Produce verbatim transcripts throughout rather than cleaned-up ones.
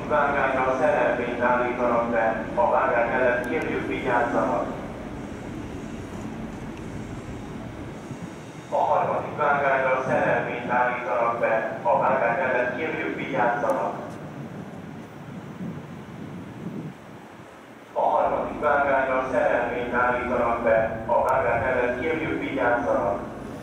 vágányra szerelvényt állítanak be, a vágány mellett kérjük vigyázzanak. A harmadik vágányra szerelvényt állítanak be, a vágány mellett kérjük vigyázzanak. A harmadik vágányra szerelvényt állítanak be, a vágány mellett kérjük vigyázzanak.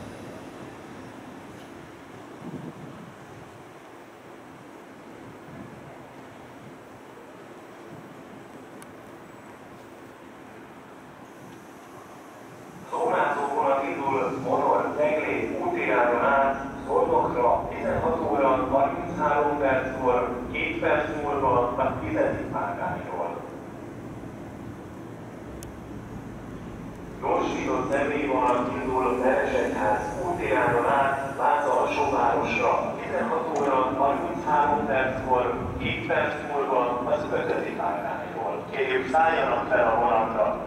Szomlázóvonat indul Monor, Teglé útjáron át, Szolnokra tizenhat óra harminchárom perckor, két perc múlva a tizedik vágányról. Gyorsított személyvonat indul Veresegyház útjáron át, Lázár-Sopárosra tizenhat óra harminchárom perckor, két perc múlva az ötödik vágányról. Kérjük, szálljanak fel a vonatra!